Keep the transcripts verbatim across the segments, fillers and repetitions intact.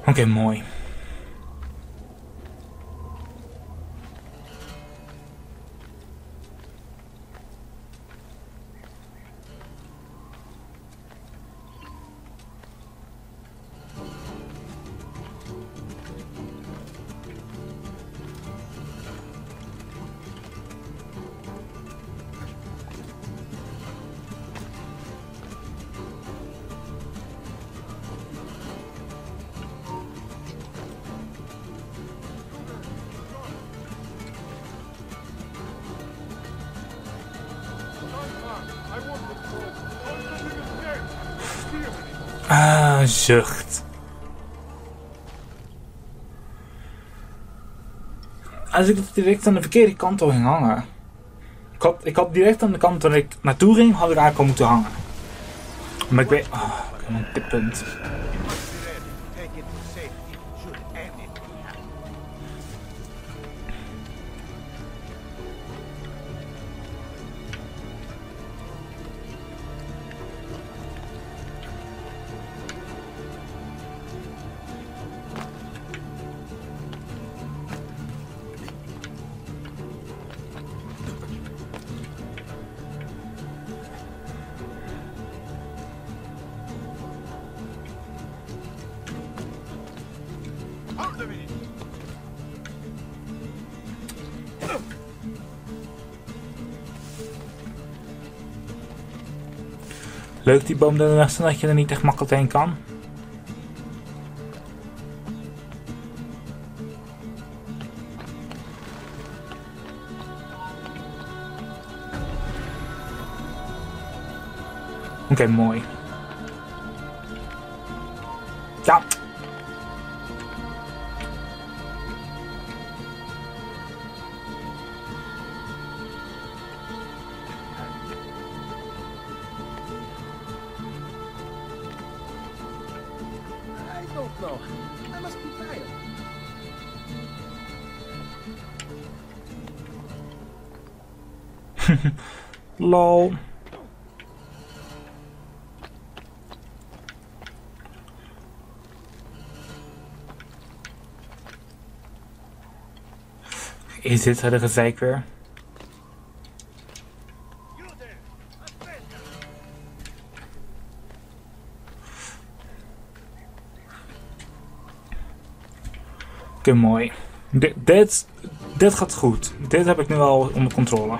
Oké, okay, mooi. Ah, zucht. Als ik direct aan de verkeerde kant al ging hangen. Ik had, ik had direct aan de kant waar ik naartoe ging, had ik eigenlijk al moeten hangen. Maar ik weet... Oh, ik heb een dit punt. Leuk die boom er staan dat je er niet echt makkelijk heen kan. Oké, okay, mooi. Ja. Lol. Is dit het gezeik weer? Oké, okay, mooi. D dit, dit gaat goed. Dit heb ik nu al onder controle.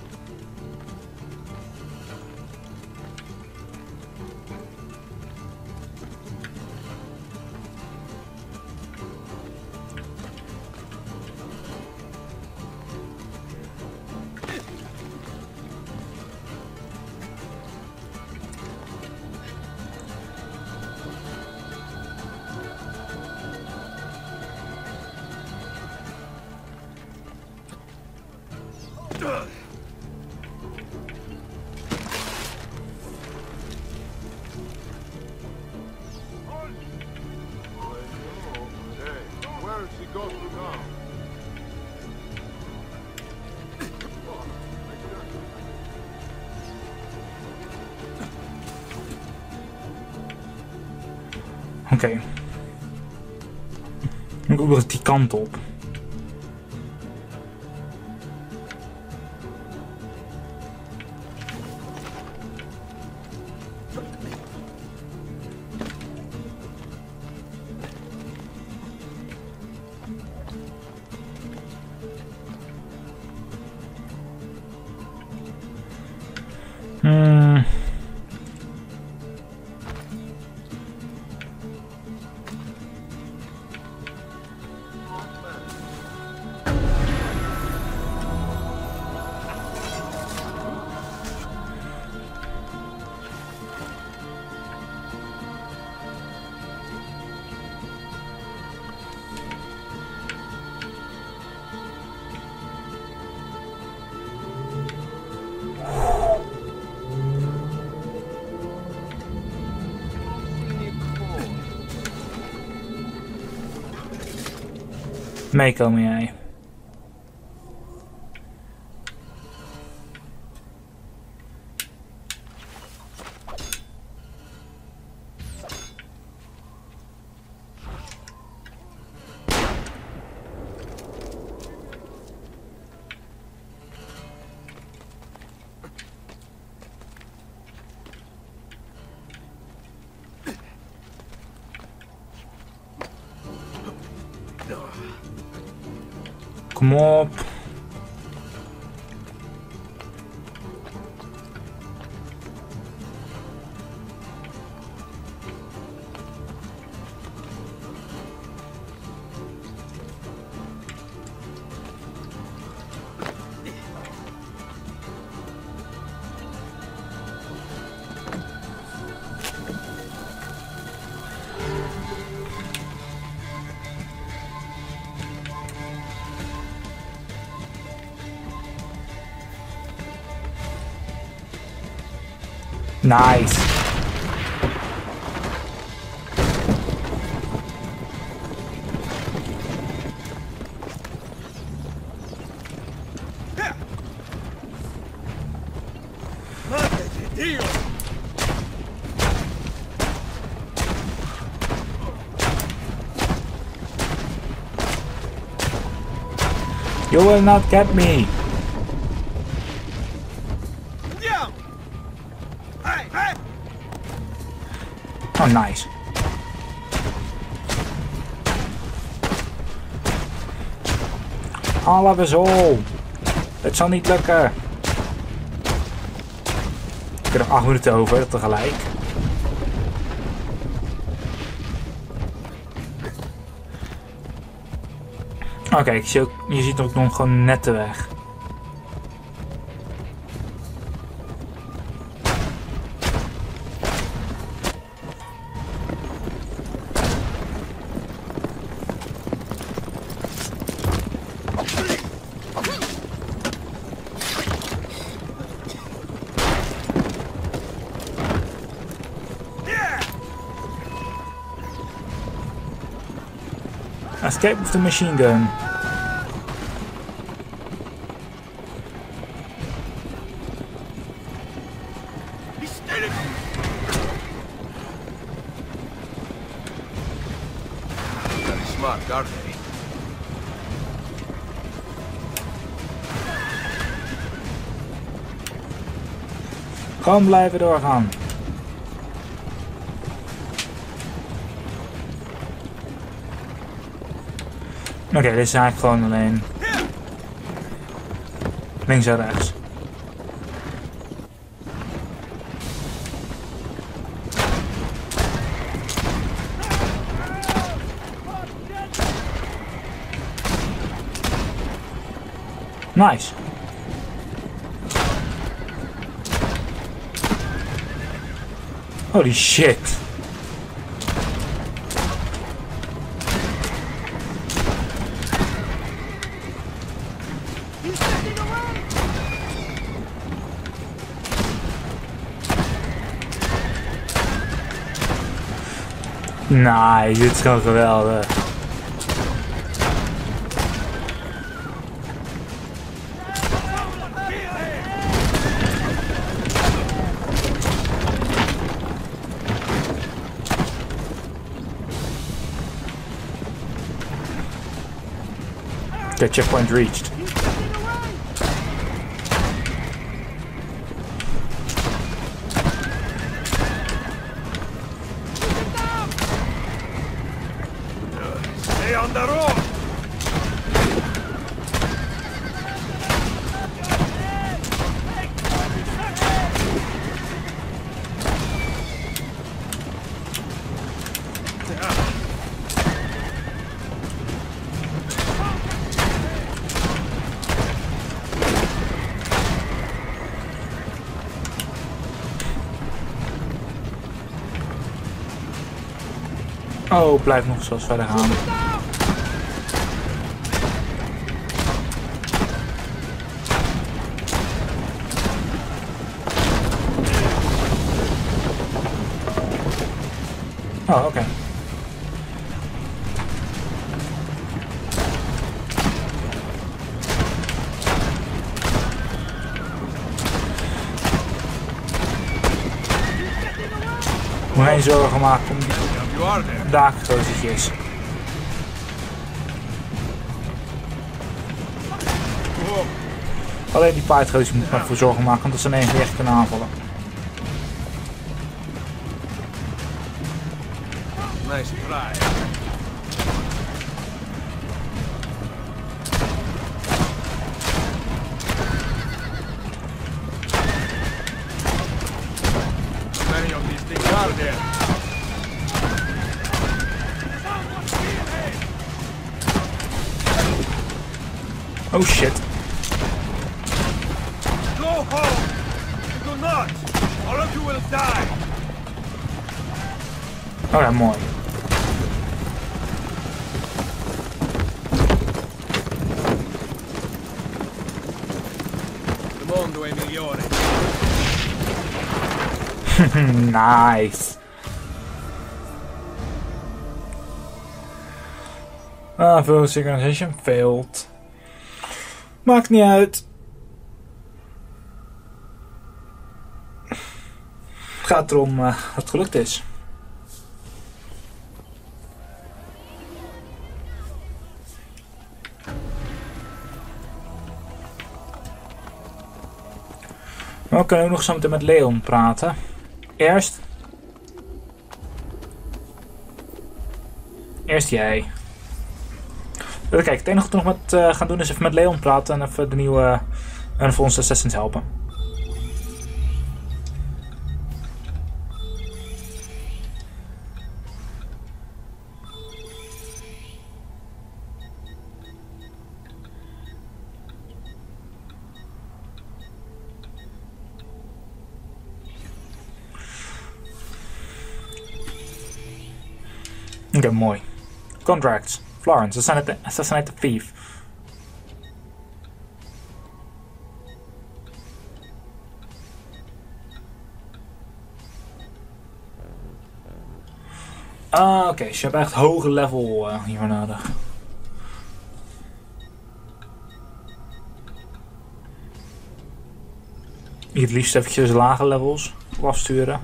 Oké. Okay. Ik moet ook die kant op. Hmm. Meekomen jij. Kom op. Nice. You will not get me. Oh, nice. Haal we zo. Het zal niet lukken. Ik heb nog acht minuten over tegelijk. Oké, okay, je ziet ook nog gewoon net de weg. Escape with the machine gun. Very smart, aren't they? Gewoon blijven doorgaan. Oké, okay, dit is eigenlijk gewoon alleen links en rechts. Nice. Holy shit. Nee, dit is gewoon geweldig. Okay, checkpoint reached. Stay on the road! Oh, blijf nog zoals verder gaan. Oh, oké. Okay. Ik moet geen zorgen maken om die daakgozertjes. Alleen die paardgozers moet ik me voor zorgen maken, want dat ze ineens echt kunnen aanvallen. Nice try. Oh shit. Go home! Do not! All of you will die! Oh ja, mooi. Il mondo è migliore. Nice. Ah, veel synchronization failed. Maakt niet uit. Het gaat erom uh, dat het gelukt is. We kunnen ook nog zo meteen met Leon praten. Eerst. Eerst jij. Kijk, het enige wat we nog met, uh, gaan doen is even met Leon praten en even de nieuwe. Uh, en voor onze assassins helpen. Oké, okay, mooi. Contracts. Florence, assassinate the, assassinate the thief. Ah, oké. Okay. Dus je hebt echt hoger level uh, hiervoor nodig. Ik het liefst eventjes lage levels afsturen.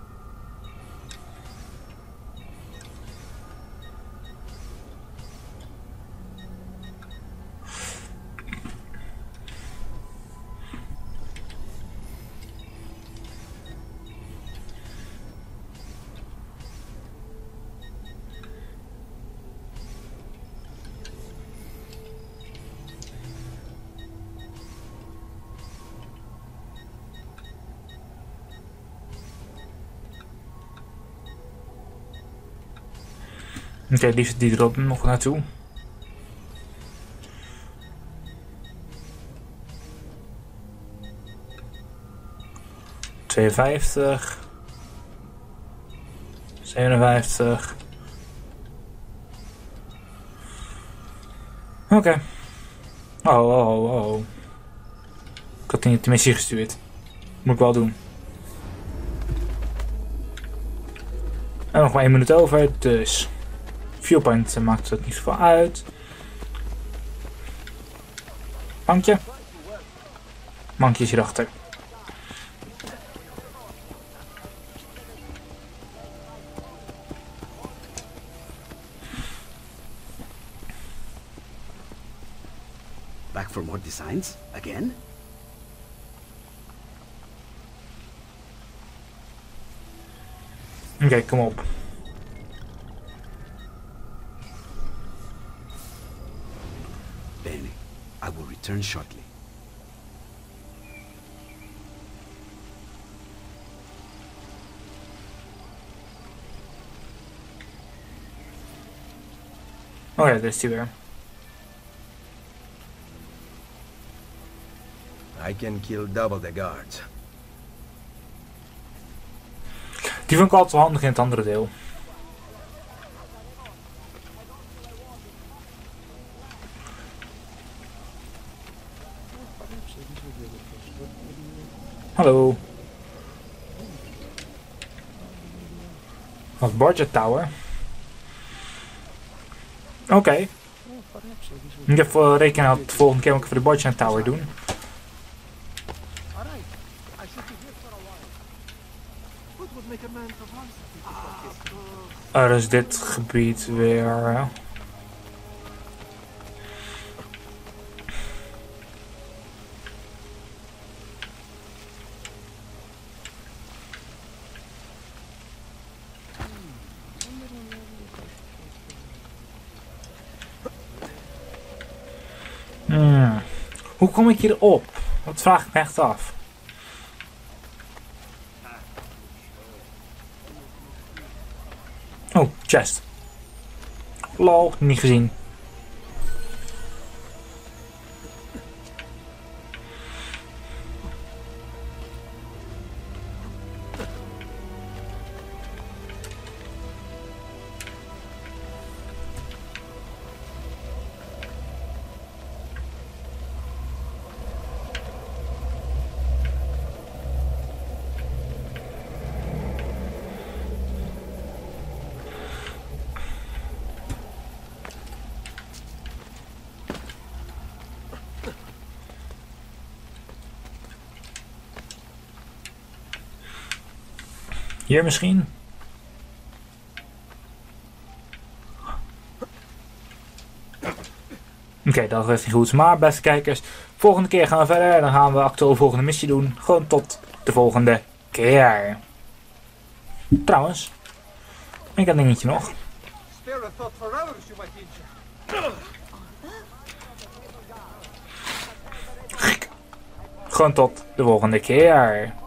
Oké, okay, die zit die er ook nog naartoe. tweeënvijftig. zevenenvijftig. Oké. Okay. Oh, oh, oh, oh. Ik had niet de missie gestuurd. Moet ik wel doen. En nog maar één minuut over, dus... Viewpoint maakt het niet zoveel uit. Bankje. Bankje is hierachter. Back for more designs? Again? Oké, okay, kom op. Benny, I will return shortly. Oh ja, daar is hij weer. I can kill double the guards. Die vond ik altijd wel handig in het andere deel. Hallo. Wat budget tower. Oké. Okay. Ik heb uh, rekenen dat de volgende keer ook even de budget tower doen. Er is dit gebied weer. Uh, Hmm. Hoe kom ik hier op? Dat vraag ik me echt af. Oh, chest. Lol, niet gezien. Hier misschien? Oké, okay, dat is niet goed. Maar beste kijkers, volgende keer gaan we verder. Dan gaan we actueel volgende missie doen. Gewoon tot de volgende keer. Trouwens, ik heb een dingetje nog. Spare a thought for hours, you might injure. Gewoon tot de volgende keer.